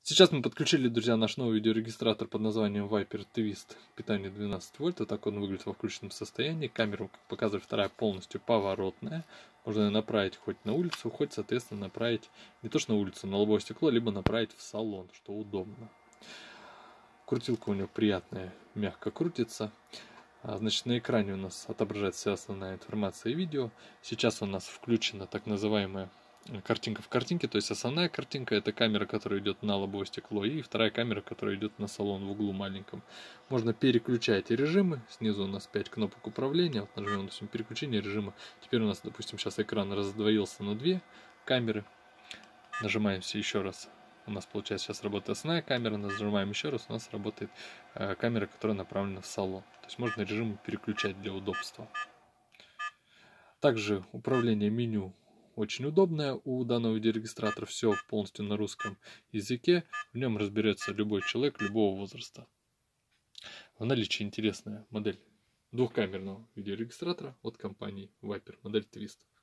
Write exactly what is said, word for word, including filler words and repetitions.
Сейчас мы подключили, друзья, наш новый видеорегистратор под названием Viper Twist. Питание двенадцать вольт. Вот так он выглядит во включенном состоянии. Камера, как показывает, вторая полностью поворотная. Можно ее направить хоть на улицу, хоть, соответственно, направить не то что на улицу, на лобовое стекло, либо направить в салон, что удобно. Крутилка у нее приятная, мягко крутится. Значит, на экране у нас отображается вся основная информация и видео. Сейчас у нас включена так называемая картинка в картинке, то есть основная картинка — это камера, которая идет на лобовое стекло, и вторая камера, которая идет на салон в углу маленьком. Можно переключать режимы. Снизу у нас пять кнопок управления. Вот нажмем, допустим, переключение режима. Теперь у нас, допустим, сейчас экран раздвоился на две камеры. Нажимаемся еще раз. У нас получается сейчас работает основная камера. Нажимаем еще раз, у нас работает э, камера, которая направлена в салон. То есть можно режимы переключать для удобства. Также управление меню очень удобное у данного видеорегистратора. Все полностью на русском языке. В нем разберется любой человек любого возраста. В наличии интересная модель двухкамерного видеорегистратора от компании Viper, модель Twist.